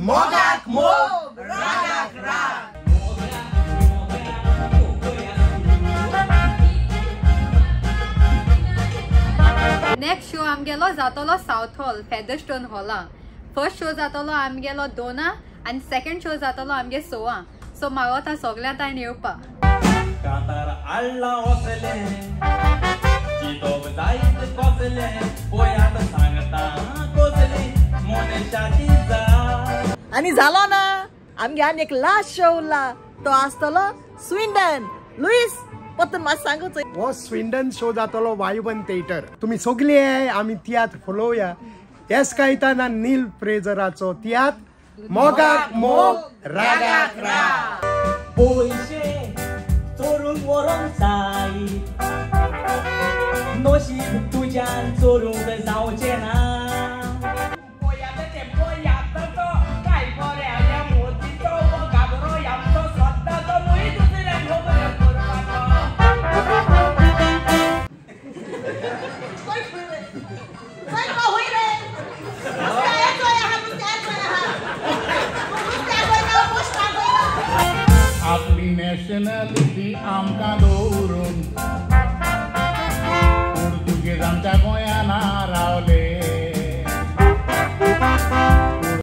मोगाक मोग रागाक राग. नेक्स्ट शो आमगेलो जातलो साउथ हॉल फेदरस्टोन हॉला. फर्स्ट शो जातलो आमगेलो 2 आणि सेकंड शो जातलो आमगे 6. सो म्हाका आता सगळ्यांत आनी येवपा. कांतार आडला वसले चितोब जायत कोसले पोयात सांगता कोसले मोनेशाची जा. आणि झालो ना आमगे आनी एक लास्ट शो उरला तो आसतलो स्विंडन. लुईस पत्तन मात सांगूच. हो स्विंडन शो जातलो वायुबन थिएटर. तुम्ही सगळे आम्ही तियात्र पळोवया. हेच कायताना नील फ्रेझराचो तियात्र मोगाक मोग रागाक राग. पोयशे चोरून व्हरोंक जाय नशीब तुज्यान चोरूंक जावचें ना.